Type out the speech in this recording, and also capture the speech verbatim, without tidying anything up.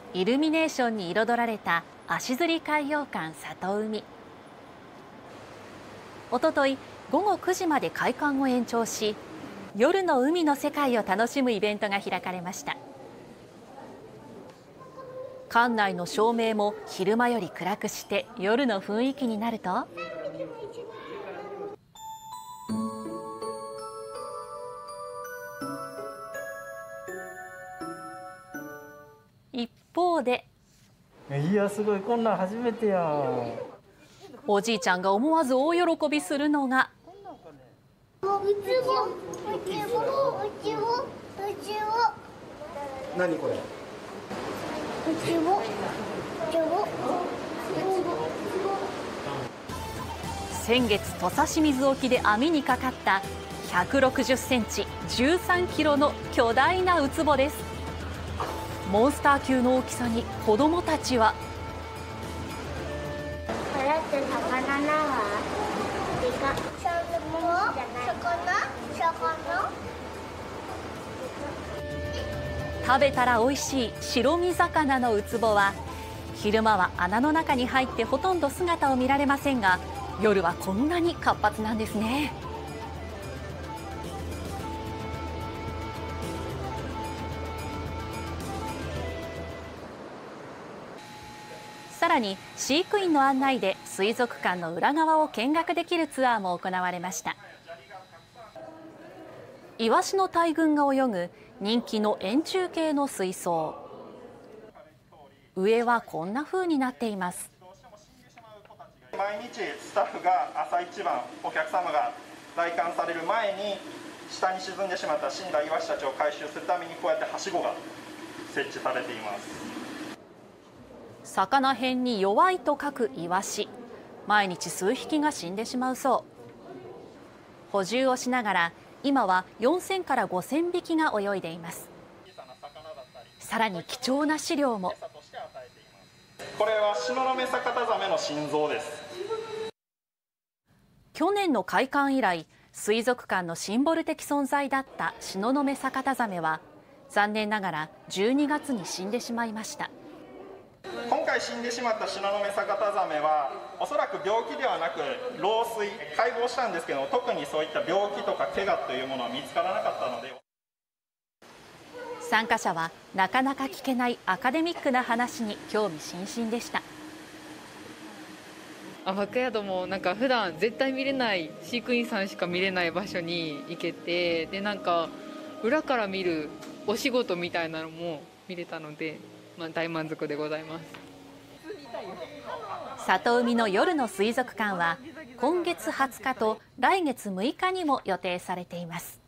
イルミネーションに彩られた足摺海洋館里海。おとといごごくじまで開館を延長し、夜の海の世界を楽しむイベントが開かれました。館内の照明も昼間より暗くして夜の雰囲気になると、一方で、 いやすごい、こんなん初めてや。 おじいちゃんが思わず大喜びするのが、 何これ？ 先月土佐清水沖で網にかかったひゃくろくじゅっセンチ、じゅうさんキロの巨大なウツボです。モンスター級の大きさに子どもたちは、 これって魚なわ。 食べたら美味しい白身魚のウツボは、昼間は穴の中に入ってほとんど姿を見られませんが、夜はこんなに活発なんですね。さらに飼育員の案内で水族館の裏側を見学できるツアーも行われました。イワシの大群が泳ぐ人気の円柱形の水槽、上はこんな風になっています。 毎日スタッフが朝一番お客様が来館される前に下に沈んでしまった死んだイワシたちを回収するために、こうやってはしごが設置されています。 魚偏に弱いと書くイワシ、毎日数匹が死んでしまうそう。補充をしながら今はよんせんからごせんびきが泳いでいます。さらに貴重な飼料も。 これはシノノメサカタザメの心臓です。 去年の開館以来、水族館のシンボル的存在だったシノノメサカタザメは残念ながらじゅうにがつに死んでしまいました。 今回死んでしまったシノノメサカタザメはおそらく病気ではなく老衰、解剖したんですけども、特にそういった病気とか怪我というものは見つからなかったので。 参加者はなかなか聞けないアカデミックな話に興味津々でした。 バックヤードもなんか普段絶対見れない飼育員さんしか見れない場所に行けて、でなんか裏から見るお仕事みたいなのも見れたので、まあ、大満足でございます。 里海の夜の水族館は今月はつかと来月むいかにも予定されています。